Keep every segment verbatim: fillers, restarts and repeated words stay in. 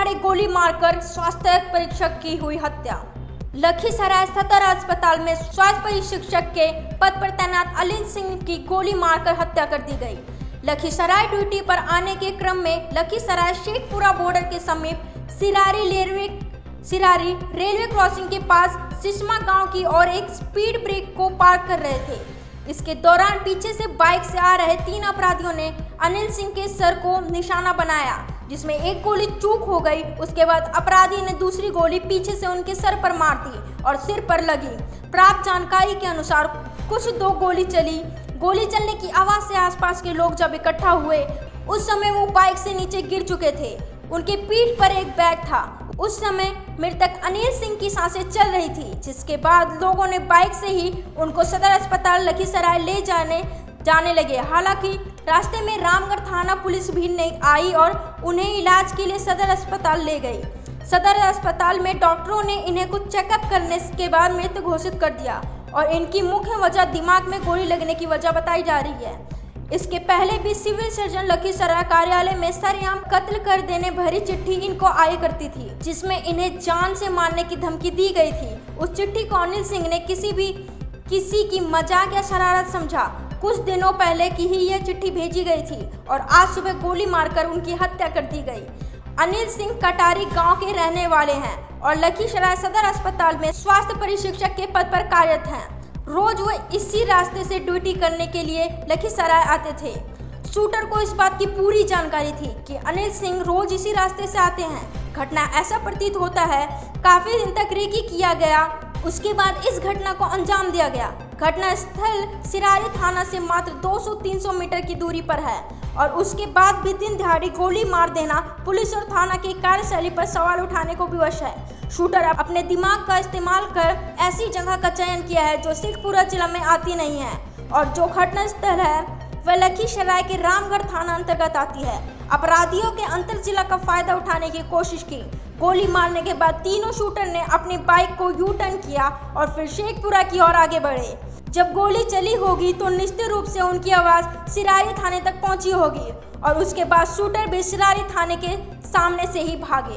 दहाड़े गोली मारकर स्वास्थ्य परीक्षक की हुई हत्या। लखीसराय सदर अस्पताल में स्वास्थ्य परीक्षक के पद पर तैनात अनिल सिंह की गोली मारकर हत्या कर दी गई। लखीसराय ड्यूटी पर आने के क्रम में लखीसराय शेखपुरा बॉर्डर के समीप Sirari railway Sirari railway crossing के पास सिसमा गांव की ओर एक स्पीड ब्रेक को पार कर रहे थे। इसके दौरान पीछे से बाइक से आ रहे तीन अपराधियों ने अनिल सिंह के सर को निशाना बनाया, जिसमें एक गोली चूक हो गई। उसके बाद अपराधी ने दूसरी गोली पीछे से उनके सर पर मार दी और सिर पर लगी। प्राप्त जानकारी के अनुसार कुछ दो गोली चली। गोली चलने की आवाज से आसपास के लोग जब इकट्ठा हुए, उस समय वो बाइक से नीचे गिर चुके थे। उनके पीठ पर एक बैग था। उस समय मृतक अनिल सिंह की सांसें चल रही थी, जिसके बाद लोगों ने बाइक से ही उनको सदर अस्पताल लखीसराय ले जाने जाने लगे। हालांकि रास्ते में रामगढ़ थाना पुलिस भी नहीं आई और उन्हें इलाज के लिए सदर अस्पताल ले गई। सदर अस्पताल में डॉक्टरों ने इन्हें कुछ चेकअप करने के बाद मृत घोषित कर दिया और इनकी मुख्य वजह दिमाग में गोली लगने की वजह बताई जा रही है। इसके पहले भी सिविल सर्जन लखीसराय कार्यालय में सरेआम कत्ल कर देने भरी चिट्ठी इनको आया करती थी, जिसमें इन्हें जान से मारने की धमकी दी गई थी। उस चिट्ठी को अनिल सिंह ने किसी भी किसी की मजाक या शरारत समझा। कुछ दिनों पहले की ही यह चिट्ठी भेजी गई थी और आज सुबह गोली मारकर उनकी हत्या कर दी गई। अनिल सिंह कटारी गांव के रहने वाले हैं और लखीसराय सदर अस्पताल में स्वास्थ्य परीक्षक के पद पर कार्यरत हैं। रोज वो इसी रास्ते से ड्यूटी करने के लिए लखीसराय आते थे। शूटर को इस बात की पूरी जानकारी थी कि अनिल सिंह रोज इसी रास्ते से आते हैं। घटना ऐसा प्रतीत होता है काफी दिन तक रेकी किया गया, उसके बाद इस घटना को अंजाम दिया गया। घटना स्थल सिरारी थाना से मात्र दो सौ तीन सौ मीटर की दूरी पर है और उसके बाद भी दिन दिहाड़ी गोली मार देना पुलिस और थाना की कार्यशैली पर सवाल उठाने को विवश है। शूटर अपने दिमाग का इस्तेमाल कर ऐसी जगह का चयन किया है जो शेखपुरा जिला में आती नहीं है और जो घटना स्थल है वह लखीसराय के रामगढ़ थाना अंतर्गत आती है। अपराधियों के अंतर जिला का फायदा उठाने की कोशिश की। गोली मारने के बाद तीनों शूटर ने अपनी बाइक को यू टर्न किया और फिर शेखपुरा की ओर आगे बढ़े। जब गोली चली होगी तो निश्चित रूप से उनकी आवाज सिरारी थाने तक पहुंची होगी और उसके बाद शूटर भी सिरारी थाने के सामने से ही भागे।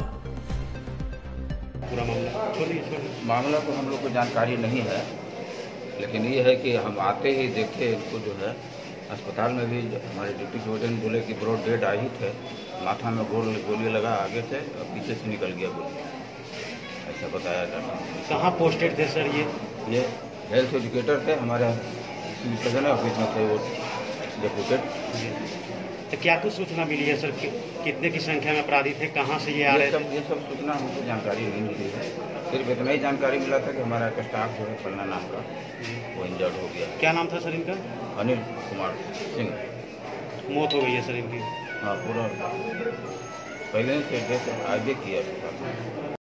पूरा मामला मामला तो हम लोग को जानकारी नहीं है, लेकिन ये है कि हम आते ही देखे इनको जो है अस्पताल में भी हमारे ड्यूटी के वजन बोले कि ब्रॉड डेड आई थे, माथा में गोल गोली लगा आगे से और पीछे से निकल गया गोली, ऐसा बताया जाता है। कहाँ पोस्टेड थे सर? ये ये हेल्थ एजुकेटर थे, हमारे सिविल सर्जन ऑफिस में थे वो डेपुटेड। तो क्या कुछ सूचना मिली है सर कि, कितने की संख्या में अपराधी थे, कहाँ से ये आ रहे थे? ये सब सूचना हमको जानकारी नहीं मिली है। सिर्फ इतना ही जानकारी मिला था कि हमारा एक स्टाफ जो है पन्ना नाम का वो इंजर्ड हो गया। क्या नाम था सर इनका? अनिल कुमार सिंह। मौत हो गई है सर इनकी? हाँ, पूरा पहले से आगे किया था।